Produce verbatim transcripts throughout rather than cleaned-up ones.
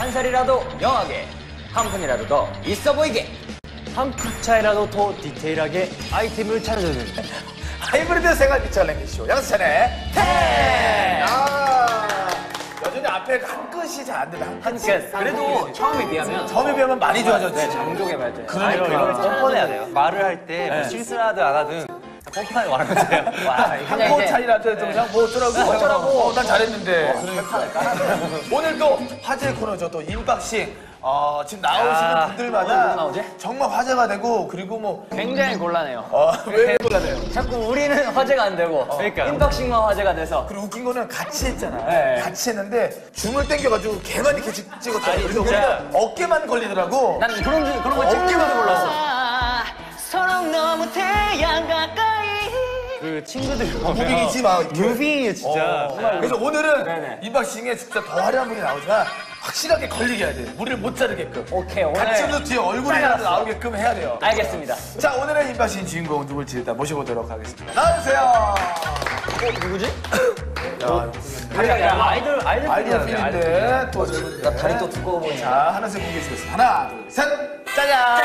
한 살이라도 영하게, 한 푼이라도 더 있어 보이게, 한 끗 차이라도 더 디테일하게 아이템을 찾아주는 하이브리드 생활 피처 랭귀쇼 양세찬의 텐! 아, 여전히 앞에 한 끗이 잘 안 된다. 한 끗. 그래도 처음에 비하면 처음에 비하면 많이 좋아졌지. 네, 장족의 발전. 그러니까. 이걸 뻔뻔해야 돼요. 말을 할 때 뭐 실수를 하든 안 하든 뻔뻔하게 말하면 돼요. 한 코 차이라도 좀 그냥 뭐 어쩌라고 어쩌라고 어, 난 잘했는데. 오늘 또 화제 코너죠. 또 인박싱. 어, 지금 나오시는 야, 분들마다 뭐 나오지? 정말 화제가 되고 그리고 뭐 굉장히 곤란해요. 어, 왜 곤란해요? 자꾸 우리는 화제가 안 되고 그러니까. 임박싱만 화제가 돼서. 그리고 웃긴 거는 같이 했잖아. 네. 같이 했는데 줌을 땡겨가지고 걔만 이렇게 찍- 찍었잖아. 아니, 그래서 진짜. 우리가 어깨만 걸리더라고. 난 그런 줄- 그런 거 찍는 어깨만 줄 몰랐어. 서로 너무 태양 가까이 그 친구들이 보면 무빙이지 막. 이렇게. 무빙이에요 진짜. 어. 그래서 오늘은 네네. 인박싱에 진짜 더 화려한 분이 나오지만 확실하게 걸리게 해야 돼. 우리를 못 자르게끔. 오케이, 오늘 같이 해도 뒤에 얼굴이라도 나오게끔 해야 돼요. 알겠습니다. 자, 오늘의 인박싱 주인공 누굴지 일단 모셔보도록 하겠습니다. 나와주세요. 누구지? 야, 아이들 아이들 아이들 아이디어 필인데 또 나 다리 또 두꺼워 보이네. 자, 하나씩 공개해주겠습니다. 하나, 둘, 셋. 짜잔!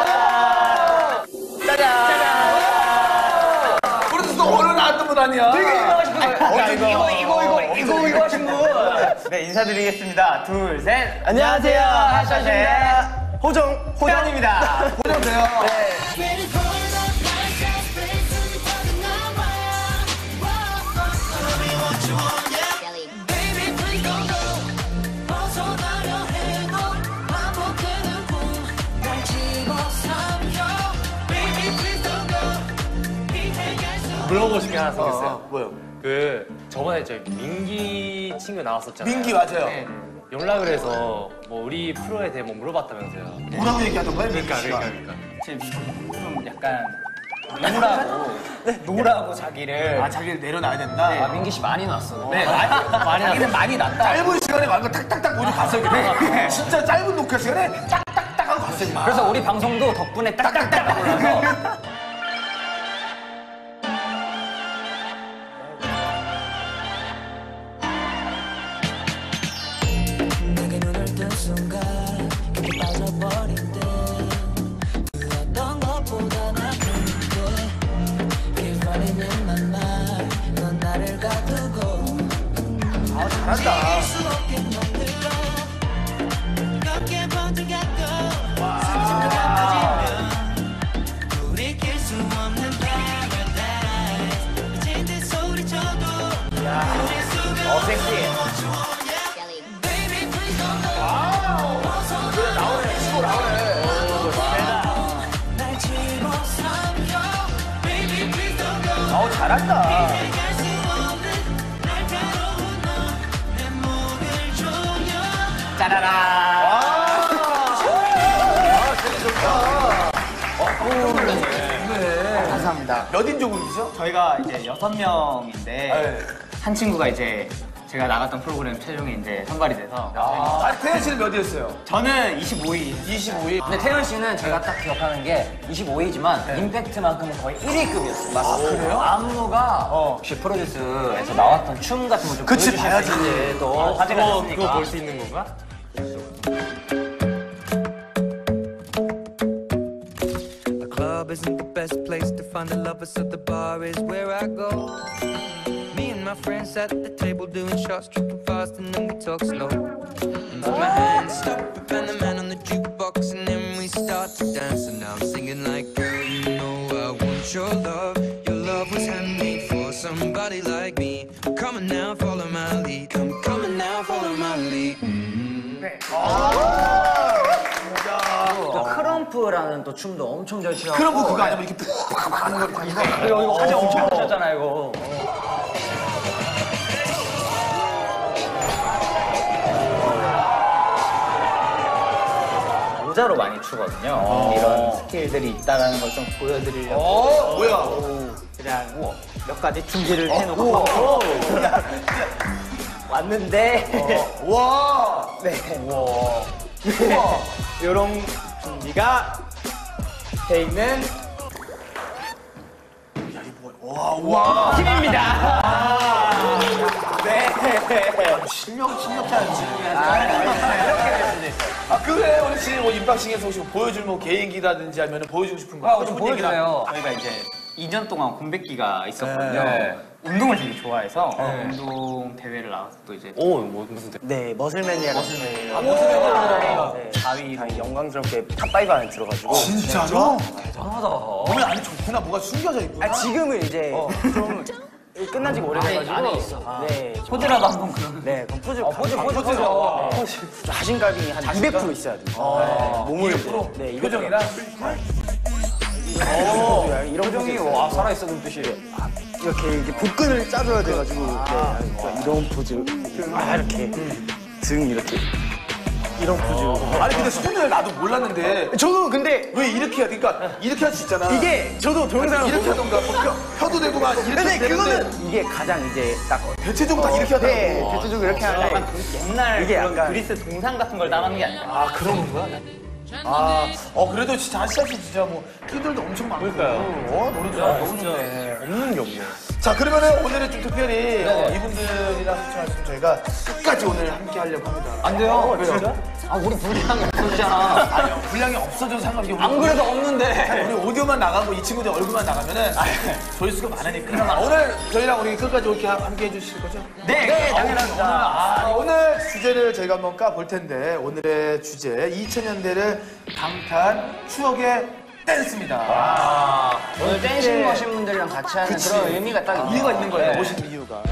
짜잔! 짜잔! 우리도 또 오늘 나왔던 분 아니야? 되게 유명하신 분. 어쩐 이거 이거 이거 이거 이거 이거 하신 분. 네 인사드리겠습니다. 둘 셋. 안녕하세요. 하샤입니다. 호정 호정입니다. 보내주세요. 물어보고 싶은 게 하나 생겼어요. 어, 뭐요? 그 저번에 저 민기 친구 나왔었잖아요. 민기 맞아요. 네. 연락을 해서 뭐 우리 프로에 대해 뭐 물어봤다면서요. 뭐라고 얘기하던 거예요? 그러니까 민기 씨가? 그러니까 그러니까. 제 좀 약간 노라고 노라고 자기를. 아, 자기를 내려놔야 된다? 아, 민기 씨 많이 났어. 네, 많이, 많이 자기는 많이 났다. 짧은 시간에 완전 탁탁탁 모두 갔어요. 근데 진짜 짧은 녹화 시간에 딱딱딱 하고 갔어요. 그래서 우리 방송도 덕분에 딱딱딱 올라서. 내게 눈을 뜬 순간 깊이 빠져버린 듯 어떤 것보다 나쁜데 Keep running in my mind 넌 나를 가두고 아, 잘한다. 수 없게 만들어 걷게 번져갖고 상처가 빠지면 돌이킬 수 없는 paradise 미친 듯 소리쳐도 우릴 수가 어, 섹시. 어우, 잘한다. 짜라라. 아, 되게 좋다. 네. 감사합니다. 몇 인조분이죠? 저희가 이제 여섯 명인데 네. 한 친구가 이제 제가 나갔던 프로그램 최종에 이제 선발이 돼서 아, 태연 씨는 몇이었어요? 저는 이십오 위. 이십오 위. 근데 태연 씨는 제가 딱 기억하는 게 이십오 위지만 임팩트만큼은 거의 일 위급이었어요. 아, 그래요? 안무가 어. 혹시 프로듀스에서 나왔던 춤 같은 거 좀 그치, 보여주실 봐야지. 수 있는지 또 화제가 그거 됐으니까. 그거 볼 수 있는 건가? The club isn't the best place to find the lovers, so the bar is where I go. Me and my friends at the table doing shots, tripping fast, and then we talk slow. And with my hands stop, and the man on the jukebox, and then we start to dance. And now I'm singing like, girl, you know I want your love. Your love was handmade for somebody like me. Come on now, follow my lead. Come, come on now, follow my lead. Mm-hmm. 또 크럼프라는 또 춤도 엄청 잘 추고. 그럼 뭐 그거 아니면 이렇게 팍팍 하는 거 이렇게 하는 거? 이거 이거 화제 엄청 하셨잖아요 이거. 모자로 많이 추거든요. 이런 스킬들이 있다는 걸 좀 보여드리려고 어, 뭐야? 그냥 뭐 몇 가지 준비를 해놓고 왔는데 와. 네. 이런 준비가 돼 있는 와, 와. 팀입니다. 네. 실력, 실력자였지. 아, 이렇게 됐습니다. 아 그래 우리 지금 뭐 임박싱에서 혹시 보여줄 뭐 개인기라든지 아니면 보여주고 싶은 거 하고 좀 싶은 얘기나. 보여주세요. 저희가 이제 이 년 동안 공백기가 있었거든요. 네. 운동을 되게 좋아해서 운동 대회를 나가서 또 이제 오, 뭐 무슨 대회? 네, 머슬매니아라는 아, 머슬매니아. 네, 사위 영광스럽게 탑파이브 안에 들어가지고 진짜로? 대단하다. 몸에 안에 좋구나. 뭐가 숨겨져 있구나. 아, 지금은 이제 좀 끝난 지가 오래돼가지고 안에 있어. 네, 좀- 포즈라도 한번 그러면. 네, 그럼 포즈 포즈, 강- 포즈, 강- 네. 자신감이 한 이백 퍼센트 있어야 돼요. 네, 몸을 이백 퍼센트? 네, 이백 표정이랑? 퍼센트. 이런 표정이 포즈 와 살아있어 눈빛이. 이렇게 이렇게 복근을 짜줘야 돼가지고 네, 그러니까 이런 포즈 아 이렇게 등 이렇게 이런 포즈. 아니 근데 손을 나도 몰랐는데 저도 근데 왜 이렇게 해야 돼? 그러니까 이렇게 할 수 있잖아. 이게 저도 동영상을 이렇게 보고 하던가 뭐 혀, 혀도 되고 막 이렇게 근데 되는데 그거는 이게 가장 이제 딱 대체적으로 다 이렇게 하더라고. 네, 대체적으로 이렇게 하는데 옛날 이게 그런 약간- 그리스 동상 같은 걸 따라하는 게 아니라. 아 그런 거야? 아, 어 그래도 진짜 아시아시 진짜 뭐 끼들도 엄청 많고. 그러니까요. 어 노래 좋아, 너무 좋네. 없는 게 없네요. 자 그러면은 오늘은 좀 특별히 어, 이분들이랑 시청하시면 저희가 끝까지 오늘 함께 하려고 합니다. 안 돼요. 왜요? 아 우리 분량이 없어지잖아. 아니요 분량이 없어져서 상관없이 안 그래도 없는데. 우리 오디오만 나가고 이 친구들 얼굴만 나가면은 조회수가 많으니까 오늘 저희랑 우리 끝까지 이렇게 함께 해주실 거죠? 네, 네 당연합니다. 아, 오늘 주제를 저희가 한번 까볼 텐데 오늘의 주제 이천 년대를 강타한 추억의 댄스입니다. 오늘 댄싱 머신 분들이랑 같이 하는 그런 의미가 딱 있는 이유가 있는 거예요. 네. 오신 이유가.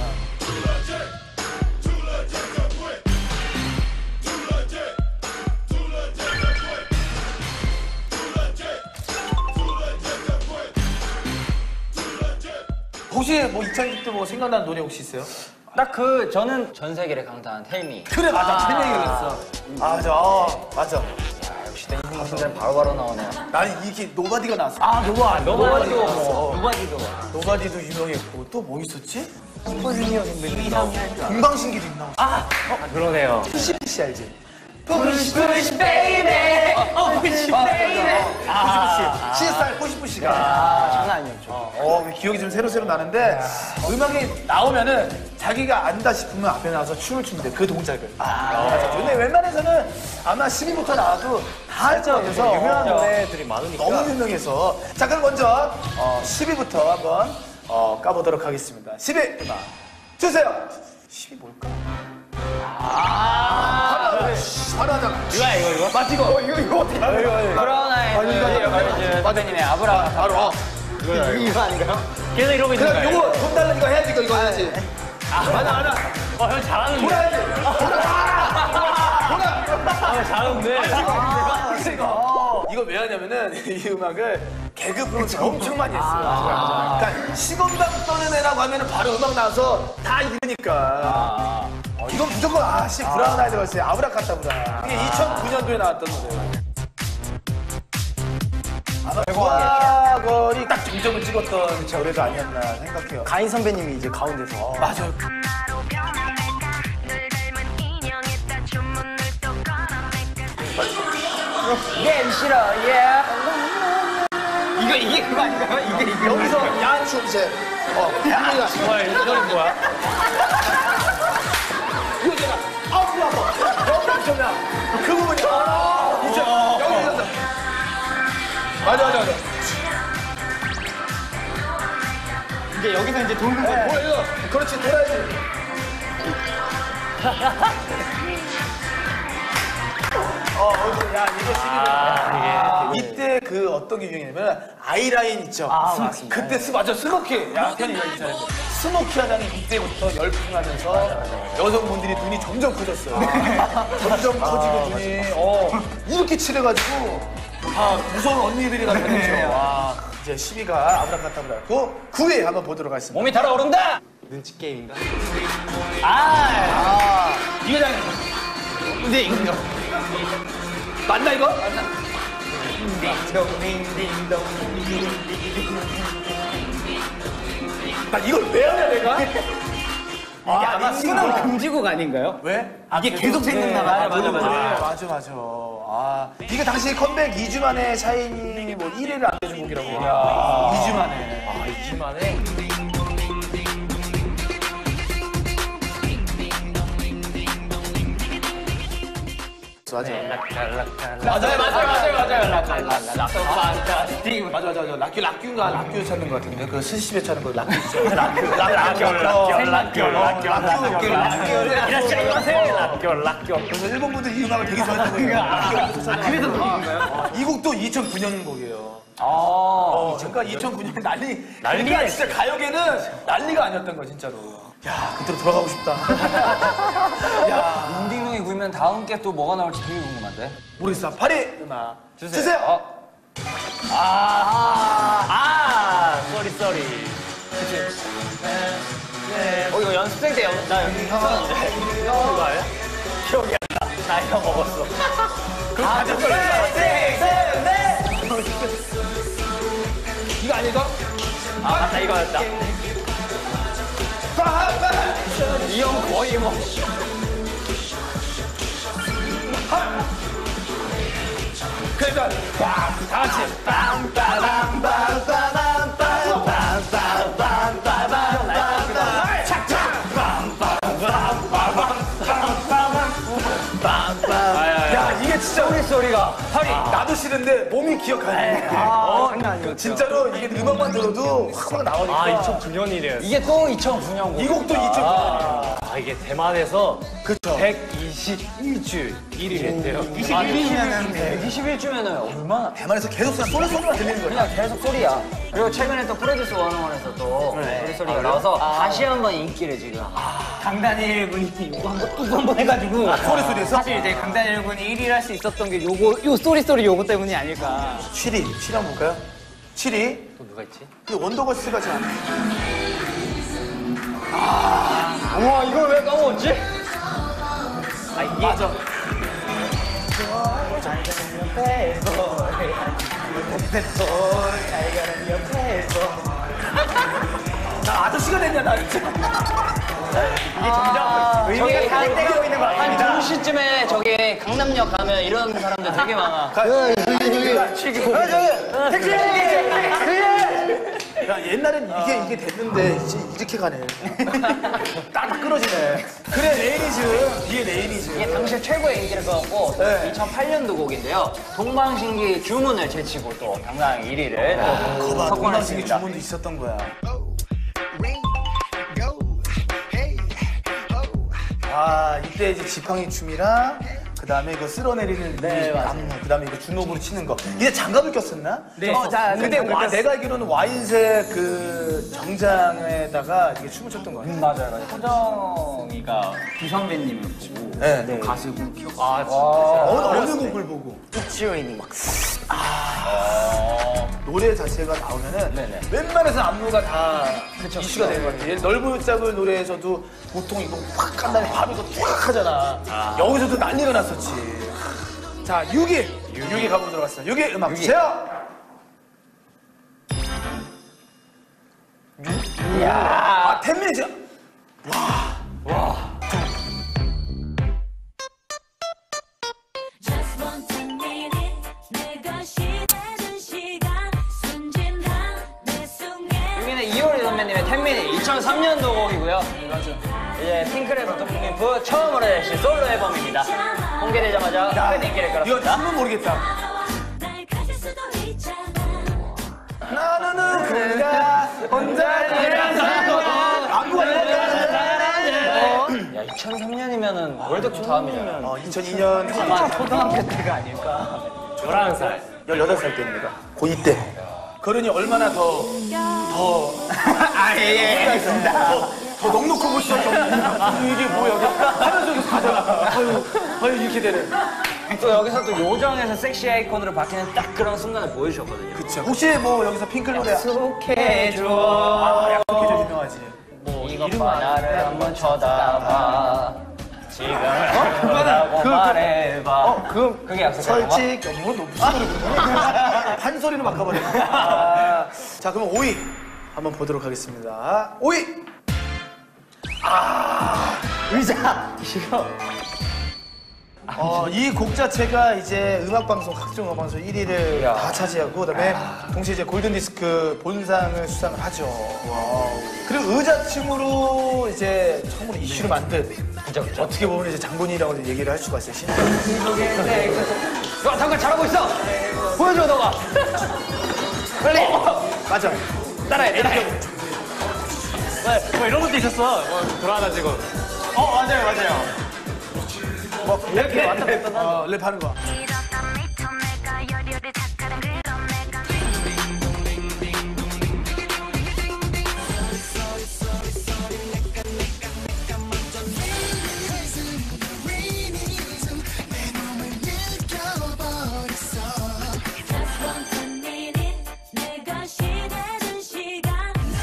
혹시 뭐 이천 년대 때 뭐 생각나는 노래 혹시 있어요? 딱 그 저는 전 세계를 강타한 텔미. 그래 맞아 팬얘기였어. 맞아 어, 맞아. 역시 댄싱 머신 분들 바로바로 나오네요. 나는 이게 노바디가 나왔어. 아 노바 노바디도 나왔어. 뭐 노바디도. 노바디도 유명했고 또 뭐 있었지? 슈퍼주니어 선배님 나오고 동방신기도 나오고 아, 그러네요. 푸시푸시 알지? Push push baby. 어 푸시푸시 푸시푸시 씨에스알 푸시푸시가 장난 아니었죠. 어 기억이 좀 새로새로 나는데 음악이 나오면은 자기가 안다 싶으면 앞에 나와서 춤을 추는데 그 동작을 아 근데 웬만해서는 아마 십 위부터 나와도 다 할 것 같아서 유명한 노래들이 많으니까. 너무 유명해서 자 그럼 먼저 어, 십 위부터 한번 어, 까보도록 하겠습니다. 십 위 음악 주세요. 십 위 뭘까? 아 바로, 바로 하잖아. 이거야, 이거, 이거? 맞지 이거? 어, 이거 이거 어떻게 알아? 이거 이거. 브라운아이 그 선배님의 아브라. 바로 어. 이거 아닌가요? 계속 이러고 있는 그럼 거예요. 요거 돈 달라 이거 해야지 이거 이거 해야지. 맞아 맞아. 어, 형 잘하는데. 돌아야지. 돌아. 아, 잘하는데. 아, 이거. 이거 왜 하냐면은 이 음악을 개그 프로그램 엄청 많이 했어요. 그러니까 시건방 떠는 애라고 하면은 바로 음악 나와서 다 이러니까. 어, 이건 무조건 아씨 브라운 아이드 걸스의 아브라카타브라. 이게 이천구 년도에 나왔던 노래예요. 아마 부하걸이 딱 정점을 찍었던 노래도 아니었나 생각해요. 가인 선배님이 이제 가운데서 맞아. 예 싫어 예. 이거 이게 그거 아닌가요? 이게 이게 여기서 야한춤 이제 어 우리가 뭐야, 이 노래 뭐야? 이거 제가 아프 아파 여기 엄청나 그 부분이 아 진짜 여기 있었어 맞아 맞아 맞아 이제 여기서 이제 돌는 거. 뭐야 이거 그렇지 돌아야지 어 어디 야 이거 아, 이게. 이때 그 어떤 게 유행이냐면 아이라인 있죠. 아, 맞습니다. 그때 스 맞아 스모키. 야, 편이 여기 있어야 돼. 스모키 하다는 이때부터 열풍하면서 여성분들이 눈이 점점 커졌어요. 점점 커지고 눈이 어 이렇게 칠해가지고 다 무서운 언니들이가 되죠. 와 이제 십 위가 아브라카타브라고 구 위 한번 보도록 하겠습니다. 몸이 달아오른다. 눈치 게임인가? 아 이거 잘 근데 이거 맞나 이거? 나 이걸 왜 하냐 내가? 이게 아, 아마 수능 금지곡 아닌가요? 왜? 이게 계속 생각나 봐. 맞아, 맞아. 아, 맞아 맞아. 아 이게 당시 컴백 이 주 만에 샤이니 뭐 일 위를 안겨준 곡이라고. 이 주 만에. 아, 이 주 만에. 맞아. 맞아요, 맞아요, 맞아요, 맞아요. 락락락락. 판타스틱. 맞아, 맞아, 맞아. 락규, 락규인가 락규 찾는 것 같은데. 그 스시집에 찾는 거 락규 있죠. 락규, 락규, 락교, 락교, 락교, 락교, 락규, 락규. 이라시마세. 락교, 락교. 그래서 일본 분들 이 음악을 되게 좋아했던 거예요. 그래서 그런가요? 이 곡도 이천구 년 곡이에요. 아, 어, 그러니까 이천구 년 난리, 난리가 진짜 가요계는 난리가 아니었던 거야, 진짜로. 야, 그때로 돌아가고 싶다. 야, 딩동이 구이면 다음 게 또 뭐가 나올지 되게 궁금한데. 모르겠어. 파리 음악 주세요. 어. 아, 아, 쏘리 쏘리. 어, 이거 연습생 때 연, 나 여기 했었는데. 이거 아니야? 기억이 안 나. 나 이거 먹었어. 그럼 가져. 네, 네, 네. 이거 아니고? 아, 맞다, 이거였다. 이 형 거의 뭐. 그러니까 다 같이 야, 이게 진짜 소리 소리가. 파리 나도 싫은데 몸이 기억하네. 아, 장난 아니었죠. 진짜로 이게 음악만 들어도 확 나오니까. 이천구 년이래요. 이게 또 이천구 년 곡. 이 곡도 이천구 년이에요. 아, 이게 대만에서 그쵸. 백이십일 주 일 일 했대요. 백이십일 주면은 얼마나. 대만에서 계속 그냥 소리 소리만 들리는 거야. 그냥 계속 소리야. 그리고 최근에 또 프로듀스 원어원에서 또 소리 소리가 나와서 다시 한번 인기를 지금. 강다니엘 군이 이거 한번 또 한 번 해가지고 소리 소리에서? 사실 이제 강다니엘 군이 일 위를 할 수 있었던 게 요거 요 쏘리 쏘리 요거 때문이 아닐까. 칠 위, 칠 위 한번 볼까요? 칠 위. 또 누가 있지? 이 원더걸스가 잘. 우와, 이걸 왜 까먹었지? 아, 이게. 맞아. 나 아저씨가 됐냐, 나 진짜. 저기 한 때가 있는 거 아닙니다. 한 두 시쯤에 저기 강남역 가면 이런 사람들 되게 많아. 야, 옛날엔 이게, 이게 됐는데, 이제 이렇게 가네. 딱딱 끊어지네. 그래, 레이니즈. 이게 레이니즈. 이게 당시 최고의 인기를 끌었고 네. 이천팔 년도 곡인데요. 동방신기 주문을 제치고 또 당당 일 위를 거봐, 동방신기 석권했습니다. 주문도 있었던 거야. 아, 이때 이제 지팡이 춤이랑 그 다음에 이거 쓸어내리는 네, 안무, 그 다음에 이거 주먹으로 치는 거. 이게 장갑을 꼈었나? 네. 어, 자, 근데 와, 내가 알기로는 와인색 그 정장에다가 이게 춤을 췄던 거 같아요. 맞아요, 맞아요. 호정이가 비선배님을 보고 네. 네. 가수분 기억. 아, 어느, 어느 곡을 보고 치어이닝 막. 노래 자체가 나오면은 네네. 웬만해서 안무가 다 이슈가 되는 것 같아요. 넓은 짝을 노래에서도 보통 이거 확 한 다음에 바로 이거 쫙 하잖아. 여기서도 난리가 났었지. 자, 육 위. 육 위 가보도록 하겠습니다. 육 위 음악 주세요. 이야. 아, 텐미니지. Just one ten minute 내 것이 되는 시간 순진한 내 순간 여기는 이효리 선배님의 텐미니 이천삼 년도 곡이고요. 이제 핑클의 버터플리프 처음으로 내신 솔로 앨범입니다. 공개되자마자 큰 인기를 이거 끌었습니다. 춤은 모르겠다. 날 가질 수도 있잖아 나는 누군가 혼자 일어나서 안무가 야, 이천삼 년이면은 월드컵 다음이잖아. 어, 이천이 년 아마 초등학교 때가 아닐까. 열한 살. 열여덟 살 때입니다. 고이 때. 그러니 얼마나 더, 더. 아, 예, 예. 알겠습니다. 더, 더 넉넉해 볼 수밖에 없는. 이게 뭐야. 하면서 이렇게 가잖아. 아유, 아유, 이렇게 되는. 또 여기서 또 요정에서 섹시 아이콘으로 바뀌는 딱 그런 순간을 보여주셨거든요. 그쵸. 혹시 뭐 여기서 핑클 노래. 약속해줘. 아, 약속해 줘 유명하지. 이것만 나를 한번 쳐다봐. 지금 뭐라고 말해봐. 어, 그럼. 그게 약속해줘. 솔직히. 어, 뭐, 너 무슨 노래구나. 판소리로 바꿔버려. 아, 자, 그럼 오 위. 한번 보도록 하겠습니다. 오 위. 아, 의자. 싫어. 어, 이 곡 자체가 이제 음악방송, 각종 음악방송 일 위를 다 차지하고, 그 다음에 동시에 이제 골든디스크 본상을 수상을 하죠. 그리고 의자춤으로 이제 처음으로 이슈를 만든 그죠, 그죠. 어떻게 보면 이제 장본인이라고 얘기를 할 수가 있어요. 신인. 너 잠깐 잘하고 있어. 보여줘, 너가. 빨리. 맞아. 따라해, 따라해. 뭐 이런 것도 있었어. 뭐 돌아가다 지금. 어, 맞아요, 맞아요. 뭐 이렇게 왔다 갔다 어, 랩하는 거. 내가 시대는 시간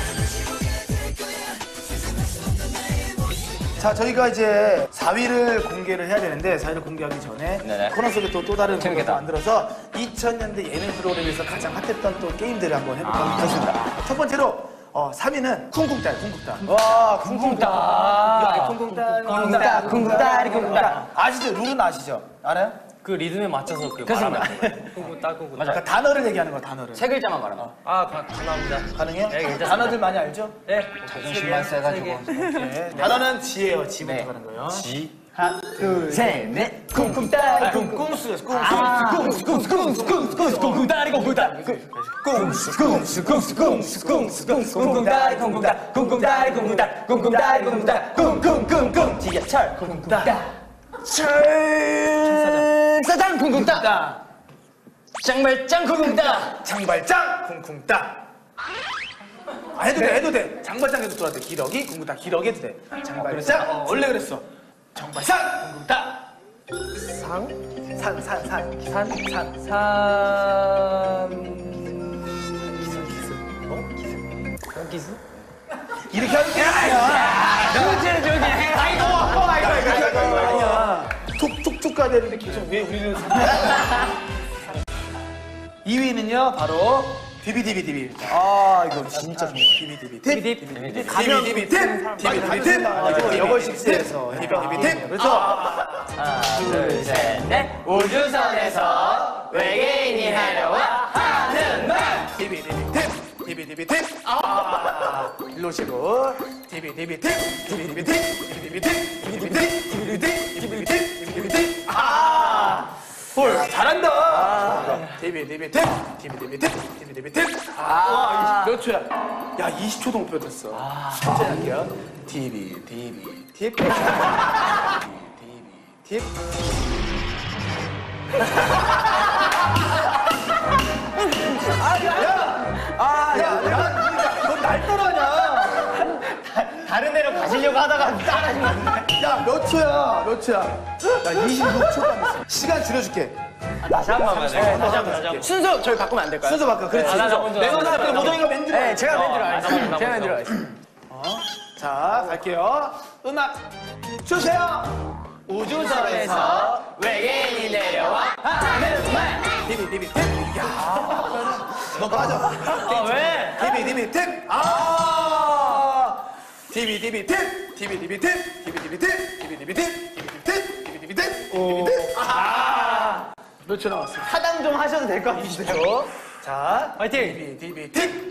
자, 저희가 이제 사 위를 공개를 해야 되는데 사 위를 공개하기 전에 네네. 코너 속에 또, 또 다른 재밌겠다. 코너를 만들어서 이천 년대 예능 프로그램에서 가장 핫했던 또 게임들을 한번 해볼까 아. 하겠습니다. 첫 번째로 어, 삼 위는 쿵쿵따, 쿵쿵따. 와, 쿵쿵따. 쿵쿵따, 쿵쿵따, 쿵쿵따리, 쿵쿵따. 아시죠? 룰은 아시죠? 알아요? 그 리듬에 맞춰서 그 그렇습니다. 말하면 돼. 쿵쿵 따쿵쿵. 그러니까 단어를 얘기하는 거야, 단어를. 세 글자만 말하면. 아, 가- 감사합니다. 가능해요? 네, 괜찮습니다. 단어들 많이 알죠? 네. 자존심만 세가지고. 네. 단어는 지예요, 지부터 네. 가는 거예요. 지. 하나, 둘, 셋, 넷. 쿵쿵따리, 쿵쿵. 쿵쿵스, 쿵쿵스. 아, 쿵스, 쿵스, 쿵스, 쿵스, 쿵스, 쿵쿵따리, 쿵쿵따. 쿵스, 쿵스, 쿵스, 쿵스, 쿵스, 쿵스, 쿵쿵따리, 쿵쿵따. 쿵쿵따리, 쿵쿵따. 쿵쿵따리, 쿵쿵따. 쿵쿵쿵쿵. 지하철, 쿵쿵따. 철사장, 쿵쿵따. 장발장, 쿵쿵따. 장발장, 쿵쿵따. 아, 해도 돼, 해도 돼. 장발장 해도 돌아도 돼. 기러기, 쿵쿵따. 기러기 해도 돼. 장발장, 어, 원래 그랬어. 장발장, 쿵쿵따. 상? 산, 산, 산. 산, 산. 산. 기수? 이렇게 하는 게 아니야. 조지, 조지. 아이고, 아이고, 아이고, 이렇게 하는 아이고. 거 아니야. 툭툭툭 가야 되는데 계속 왜 우리는. 이 위는요, 바로 디비디비디비. 아 이거 진짜 좋아. 디비디비. 디비딥. 가면 디비딥. 디비디비딥. 이거 여걸식스에서 디비디비딥. 그래서 하나, 둘, 셋, 넷. 우주선에서 외계인이 하려와 하는 말. 디비디비딥. 디비디비딥. 아, 일로 오시고. 디비디비딥. 디비디비딥. 디비디비딥. 디비디비딥. 디비디비딥. 디비디비딥. 디비디비딥. 아. 볼 잘한다. 디비디비딥. 디비디비딥. 디비디비딥. 아, 몇 초야? 야, 이십 초도 못 펴졌어. 천천히 할게요. 디비, 디비, 딥. 디비, 딥. 아, 야, 야, 넌 날 따라하냐? 다른 데로 가시려고 하다가 따라하신 거 같은데. 야, 몇 초야? 몇 초야? 나 이십육 초간 있어. 시간 줄여줄게. 다시 한 번만. 네, 다시 한 번, 다시 한 번. 순서 저희 바꾸면 안 될까요? 순서 바꿔. 그렇지. 아, 나 먼저. 내가 나 나한테 먼저. 모정이가 맨 들어. 네, 제가 맨 들어 알겠습니다. 제가 맨 들어 먼저. 알겠습니다. 자, 갈게요. 음악 주세요. 우주선에서 외계인이 내려와 하는 말. 디비, 디비, 팁. 야, 너 빠져. 아, 왜? 디비, 디비, 팁. 아, 디비, 디비, 팁. 디비, 디비, 팁. 디비, 디비, 팁. 디비, 디비, 팁. 디비, 디비, 팁. 디비, 디비, 팁. 디비, 디비, 팁. 아, 몇 초 남았어? 하당 좀 하셔도 될 것 같은데요. 자, 화이팅! 디비, 디비, 팁.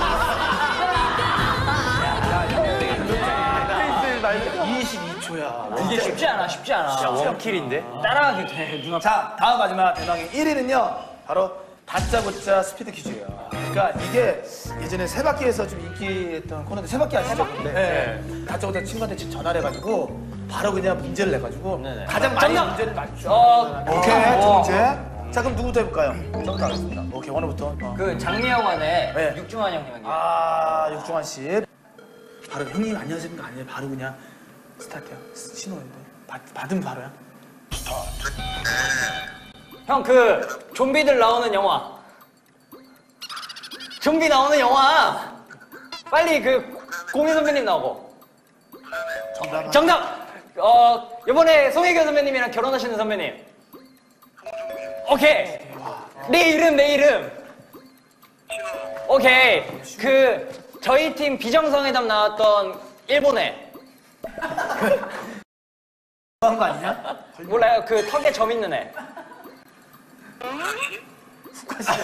이십이 초야. 이게 쉽지 않아, 쉽지 않아. 야, 원킬인데? 따라가기 돼, 눈앞. 자, 다음 마지막 대망의 일 위는요. 바로 다짜고짜 스피드 퀴즈예요. 그러니까 이게 예전에 세바퀴에서 좀 인기했던 코너인데 세바퀴 아시죠? 네. 다짜고짜 친구한테 지금 전화를 해가지고 바로 그냥 문제를 내가지고 가장 많이 정답! 문제를 맞춰. 어, 오케이, 첫 번째. 자, 그럼 누구부터 해볼까요? 저부터 하겠습니다. 오케이, 원우부터. 어. 그 장미영환의 네. 육중환 형님 아니에요? 아, 육중환 씨. 바로 형님 안녕하십니까? 아니에요. 바로 그냥 스타트요. 신호인데. 받, 받으면 바로야. 형, 그 좀비들 나오는 영화. 좀비 나오는 영화. 빨리 그 공희 선배님 나오고. 정답. 정답. 어 이번에 송혜교 선배님이랑 결혼하시는 선배님. 오케이. 내 이름 내 이름. 오케이. 그 저희 팀 비정상회담 나왔던 일본에. 한거 아니냐? 몰라요. 그 턱에 점 있는 애. 후카시,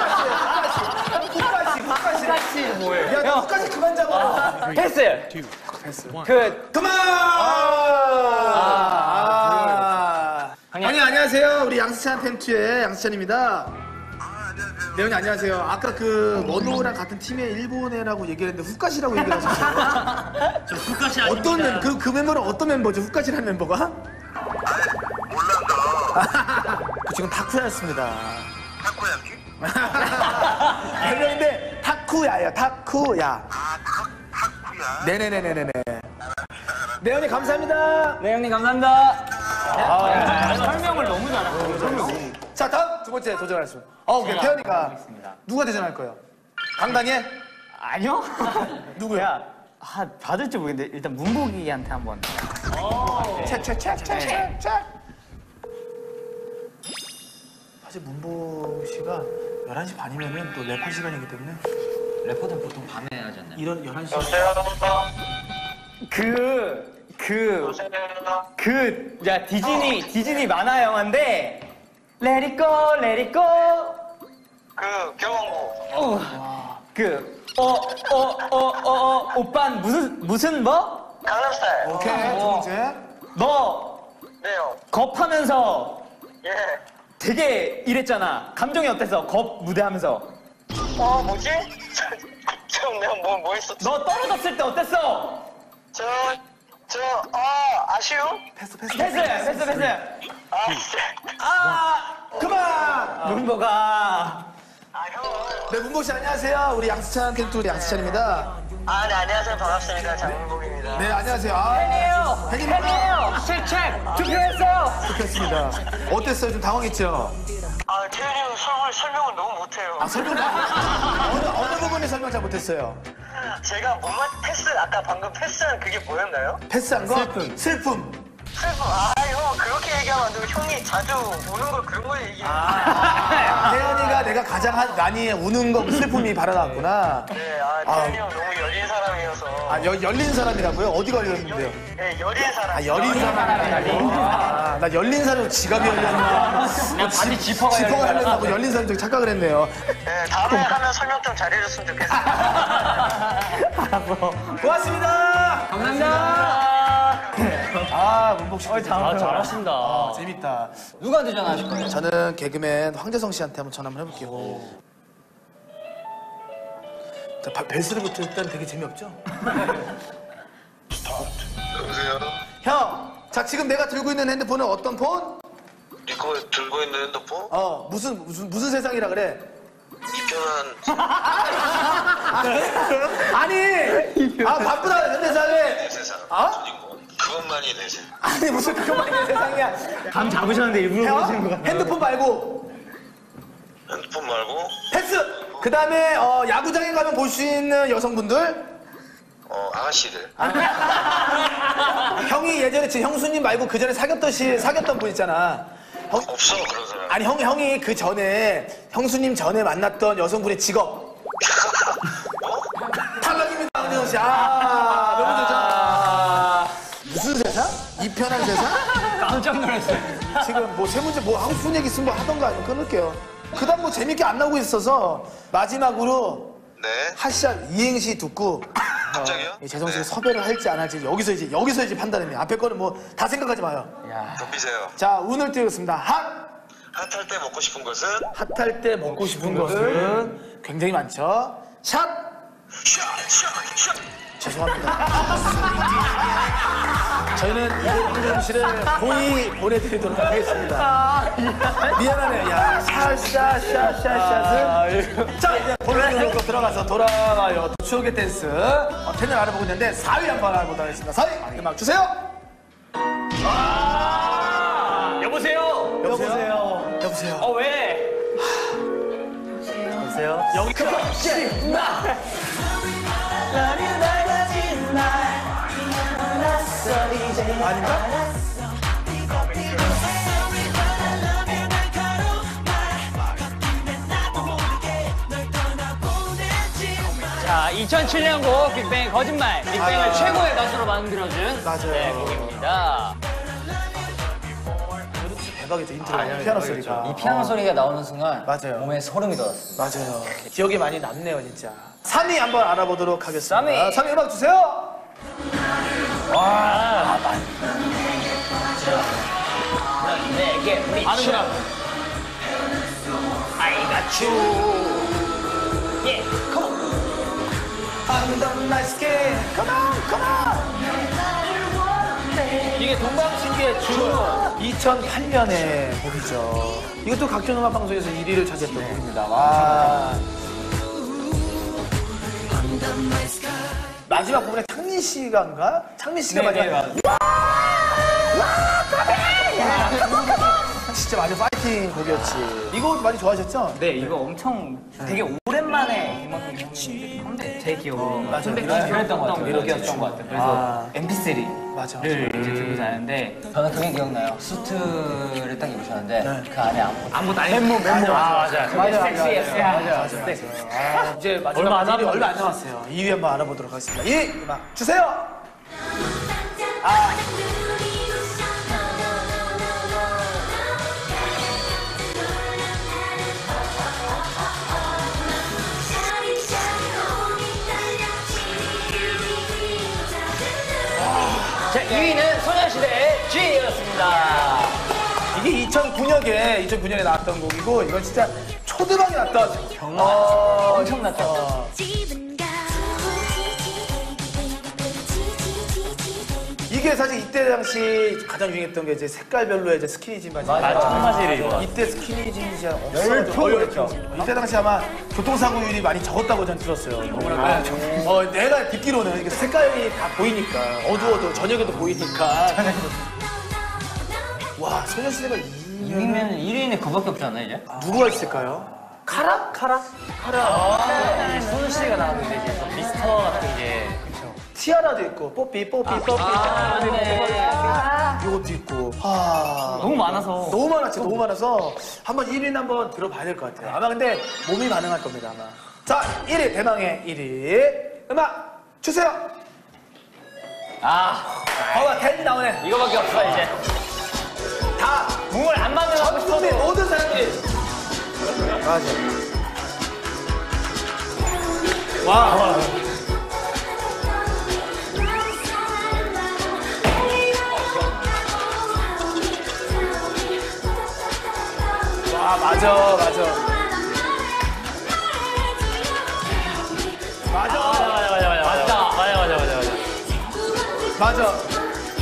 후카시. 같이 뭐예요? 야, 너 후카시 그만 잡아. 패스. 패스. 그 그만! 아, 형님 안녕하세요. 우리 양수찬 텐트의 양수찬입니다. 네, 형님 안녕하세요. 아까 그 원호랑 같은 팀의 일본애라고 얘기했는데 후카시라고 얘기를 하셨어요. 저 후카시 어떤 멤버, 그, 그 멤버는 어떤 멤버죠? 후카시라는 멤버가? 몰랐다. 그 지금 타쿠야였습니다. 타쿠야키? 별명인데 타쿠야예요. 타쿠야. 아, 타쿠야? 네네네네네. 네, 형님 감사합니다. 네 형님 감사합니다. 아, 설명을 너무 잘하고. 자, 다음 두 번째 도전하겠습니다. 어, 오케이. 태연이가 누가 대전할 거예요? 강당에? 아니요? 누구야? 아 받을지 모르겠는데 일단 문복이한테 한번. 책책책책책. 사실 문보 씨가 열한 시 반이면은 또 랩할 시간이기 때문에 래퍼들 보통 밤에 하지 않나요? 이런 열한 시 그, 그, 그, 야, 디즈니, 디즈니 만화 영화인데, Let it go, let it go. 그 경험고 어, 그, 어, 어, 어, 어, 어, 오빤 무슨, 무슨 뭐? 강남스타일. 오케이. 두 번째. 너, 네요. 겁하면서 예. 되게 이랬잖아. 감정이 어땠어? 겁 무대 하면서. 어 뭐지? 좀 내가 뭐 뭐 했었지? 너 떨어졌을 때 어땠어? 저 저 아 아쉬움? 패스 패스. 패스, 패스, 패스. 아, 아, 그만! 문보가. 아 형. 네, 문보 씨 안녕하세요. 우리 양수찬 텐트 우리 양수찬입니다. 아 네 안녕하세요 반갑습니다 장문복입니다. 네, 안녕하세요. 아, 팬이에요. 팬입니다. 팬이에요. 실책 투표했어요. 좋겠습니다. 어땠어요? 좀 당황했죠? 아 태현이 형 설명 설명을 너무 못해요. 아, 설명 어느, 어느 부분에 설명 잘 못했어요? 제가 뭔가 패스 아까 방금 패스한 그게 뭐였나요? 패스한 거? 슬픔. 슬픔. 슬픔. 아 형 그렇게 얘기하면 안 되고 형이 자주 우는 거 그런 거 얘기해. 아, 태연이가 내가 가장 한- 많이 우는 거 슬픔이 발어났구나. 네, 아 태현이 형 너무 여린 사람이어서. 아, 여, 열린 사람이라고요? 어디가 열렸는데요? 네 여린 사람. 아, 여린 사람이라고? 아, 나 열린 사람 지갑이 열렸나? 그냥 반지 지퍼가 지퍼가 열린 열렸나고 열린 사람 좀 착각을 했네요. 네 다음에 하면 설명 좀 잘해줬으면 좋겠어요. 고맙습니다. 감사합니다. 아, 문복 씨. 아, 잘하신다. 아, 재밌다. 누구한테 전화하실 거예요? 저는 개그맨 황재성 씨한테 한번 전화 한번 해볼게요. 자, 바- 벨스를부터 일단 되게 재미없죠? 여보세요? 형, 자 지금 내가 들고 있는 핸드폰은 어떤 폰? 이거 들고 있는 핸드폰? 어, 무슨 무슨 무슨 세상이라 그래? 이편한 아니, 아 바쁘다 현대사회. 내 세상. 어? 그것만이 내 세상. 아니 무슨 그것만 있는 세상이야. 감 잡으셨는데 일부러 그러시는 것 형, 같아요. 핸드폰 말고 핸드폰 말고 패스. 그 다음에 어, 야구장에 가면 볼 수 있는 여성분들. 어 아가씨들. 형이 예전에 제 형수님 말고 그 전에 사귀었던 시 사귀었던 분 있잖아. 형, 없어 그런 사람. 아니 형이 형이 그 전에 형수님 전에 만났던 여성분의 직업. 탈락입니다, 은영 씨. 아, 너무 좋죠. 무슨 세상? 이편한 세상? 깜짝 놀랐어요. 지금 뭐 세 문제 뭐 하고 싶은 얘기 있으면 뭐 하던가 아니면 끊을게요. 그다음 뭐 재밌게 안 나오고 있어서 마지막으로 네. 핫샷 이행시 듣고 갑자기요? 이 재성 씨가 네. 섭외를 할지 안 할지 여기서 이제 여기서 이제 판단합니다. 앞에 거는 뭐 다 생각하지 마요. 덤비세요. 자, 운을 띄우겠습니다. 핫! 핫할 때 먹고 싶은 것은 핫할 때 먹고 싶은 것은 굉장히 많죠. 샷! 샷샷샷. 죄송합니다. 저희는 이대훈 씨를 고의 보내드리도록 하겠습니다. 미안하네요. 야, 샷, 샷, 샷, 샷, 샷은. 자, 이제 본론으로 들어가서 돌아와요. 추억의 댄스. 어, 텐을 알아보고 있는데 사 위 한번 알아보도록 하겠습니다. 사 위, 음악 주세요. 여보세요? 여보세요. 여보세요. 어, 왜? 여보세요. 여기 그 나! 아닌가? 자, 이천칠 년곡 빅뱅 거짓말. 빅뱅을 아. 최고의 가수로 만들어준 맞아요. 네, 곡입니다. 대박이죠, 인트로. 피아노 소리가. 이 피아노 소리가 나오는 순간 맞아요. 몸에 소름이 돋았습니다. 맞아요. 기억이 많이 남네요, 진짜. 삼 위 한번 알아보도록 하겠습니다. 삼 위. 삼 위 음악 주세요. 와, 내게 미쳐. I got you. Yeah, come on. Under my skin. Come on, come on. 이게 동방신기의 주 이천팔 년의 곡이죠. 이것도 각종 음악 방송에서 일 위를 차지했던 곡입니다. 와. 마지막 부분에 창민 씨가인가? 창민 씨가 네, 마지막. 네, 와! 와! 진짜 마지막 파이팅 곡이었지. 이거 많이 좋아하셨죠? 네, 이거 엄청 되게 오랜만에 음악을 했는데 제 기억으로 맞아요. 그랬던 것 같아요. 이렇게였던 것 같아요. 그래서 아. 엠피쓰리를 맞아. 이제 들고 다녔는데 저는 그게 기억나요. 수트를 딱 입으셨는데 네. 그 안에 아무것도 아무것도 안 맨몸 맨몸. 아 맞아. 맞아, 섹시했어요. 맞아, 맞아, 맞아. 아, 이제 마지막 얼마 안 일 위 남았는데. 얼마 안 남았어요. 이 위 한번 알아보도록 하겠습니다. 이 위 음악 주세요. 아. 자, 이 위는 소녀시대의 G였습니다. 이게 이천구 년에 이천구 년에 나왔던 곡이고 이건 진짜 초대박이 났던 정말 어, 엄청났죠. 이게 사실 이때 당시 가장 유행했던 게 이제 색깔별로의 이제 스키니진 바지. 맞아, 청바지를 입어. 이때 스키니진이 진짜 없어가지고 열표. 이때 당시 아마 교통사고율이 많이 적었다고 전 들었어요. 너무나 어, 내가 듣기로는 이게 색깔이 다 보이니까 어두워도 저녁에도 보이니까. 와 소녀시대가 이 이 위면 일 위는 그밖에 없잖아요, 이제. 누구가 있을까요? 카라? 카라? 카라. 소녀시대가 나왔는데 이제 미스터 같은 게 티아라도 있고 뽀삐 뽀삐 뽀삐 아, 네. 이것도 있고 아 너무 많아서 너무 많았지 너무 많아서 한번 일 위는 한번 들어봐야 될 것 같아요. 아마 근데 몸이 반응할 겁니다 아마. 자 일 위 대망의 일 위 음악 주세요. 아, 봐봐 텐이 나오네. 이거밖에 없어, 이제. 다 몸을 안 맞는 하고 전국의 싶어도. 모든 사람들이 맞아. 와. 아 맞아 맞아 맞아 맞아 맞아 맞아 맞아 맞아 맞아 맞아 맞아 맞아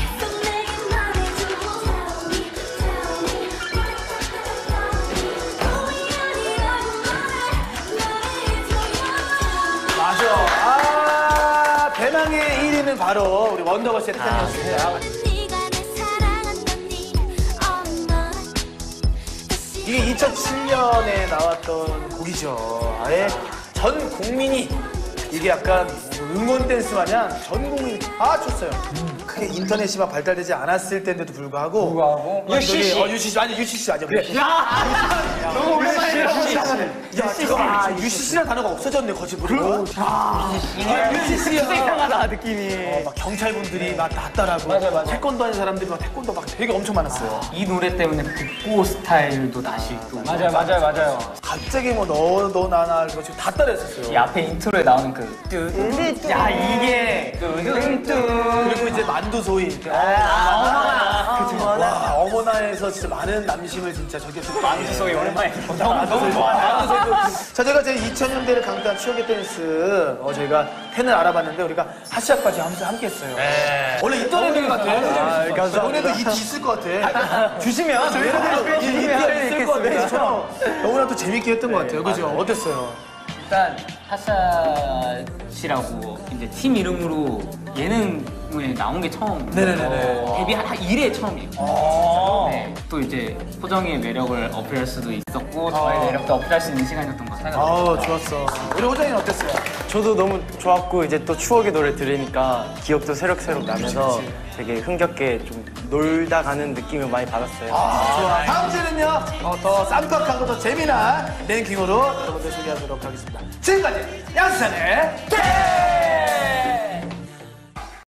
맞아 아 대망의 일 위는 바로 우리 원더걸스의 태양이었습니다. 이게 이천칠 년에 나왔던 곡이죠. 아예 전 국민이 이게 약간 응원 댄스 마냥 전 국민이 다 췄어요. 크게 인터넷이 막 발달되지 않았을 때인데도 불구하고 불구하고 유씨씨 어 유씨씨 아니 유씨씨 아니야 그래. 야 너무 오랜만에 유씨씨 야 잠깐만 유씨씨라는 단어가 없어졌네 거짓 부리고. 유씨씨야 이상하다 느낌이. 어, 막 경찰분들이 막 났다라고. 맞아, 맞아. 태권도 하는 사람들이 막 태권도 막 되게 엄청 많았어요. 이 노래 때문에 북고 스타일도 다시 또 맞아요, 맞아요, 맞아요. 갑자기 뭐 너 너 나나 이거 지금 다 따라했었어요. 이 앞에 인트로에 나오는 그 뚜뚜뚜 야 이게 뚜뚜뚜 그리고 이제 만두소이. 아, 그치. 와, 어머나에서 진짜 많은 남심을 진짜 저게 만두소이 오랜만에 듣고 너무 너무 좋아. 자, 제가 제 이천 년대를 강타한 추억의 댄스, 어, 저희가 팬을 알아봤는데 우리가 하시아까지 하면서 함께 했어요. 원래 있던 애들 같아. 아, 너네도 이 있을 것 같아. 주시면 얘네들 있을 것 같아. 너무나 또 재밌게 했던 것 같아요. 그죠? 어땠어요? 일단 하샤씨라고 이제 팀 이름으로 예능에 나온 게 처음. 네네네네. 데뷔 한 일 회 처음이에요. 네, 또 이제 호정이의 매력을 어필할 수도 있었고 저의 매력도 어필할 수 있는 시간이었던 것 같아요. 아우, 좋았어. 우리 호정이는 어땠어요? 저도 너무 좋았고 이제 또 추억의 노래 들으니까 기억도 새록새록 나면서 되게 흥겹게 좀 놀다 가는 느낌을 많이 받았어요. 좋아. 다음 주는요, 어, 더 쌈박하고 더 재미난 랭킹으로 여러분들 소개하도록 하겠습니다. 지금까지 양수산의 게